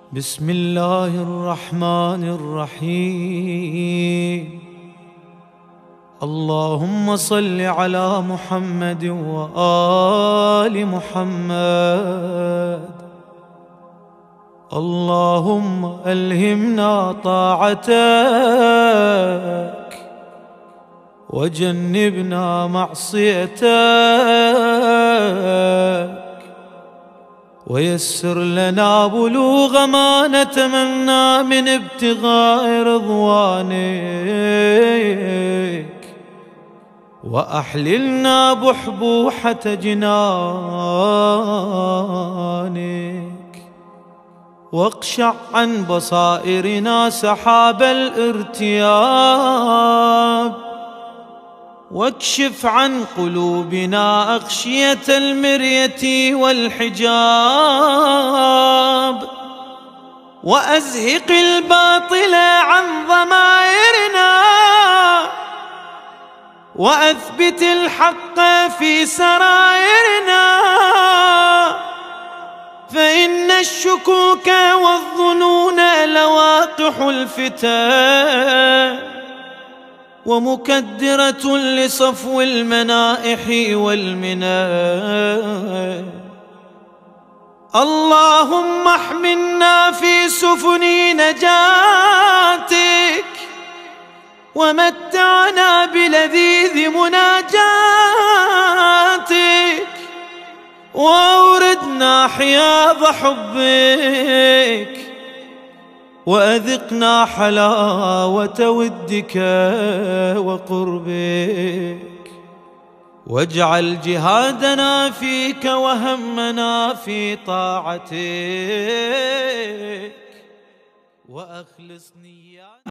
بسم الله الرحمن الرحيم. اللهم صل على محمد وآل محمد. اللهم ألهمنا طاعتك وجنبنا معصيتك، ويسر لنا بلوغ ما نتمنى من ابتغاء رضوانك، وأحللنا بحبوحة جنانك، واقشع عن بصائرنا سحاب الارتياب، واكشف عن قلوبنا أغشية المرية والحجاب، وأزهق الباطل عن ضمائرنا، وأثبت الحق في سرائرنا، فإن الشكوك والظنون لواقح الفتن، ومكدرة لصفو المنائح والمنن. اللهم احملنا في سفن نجاتك، ومتعنا بلذيذ مناجاتك، وأوردنا حياض حبك، وأذقنا حلاوة ودك وقربك، واجعل جهادنا فيك وهمنا في طاعتك، وأخلص نياتنا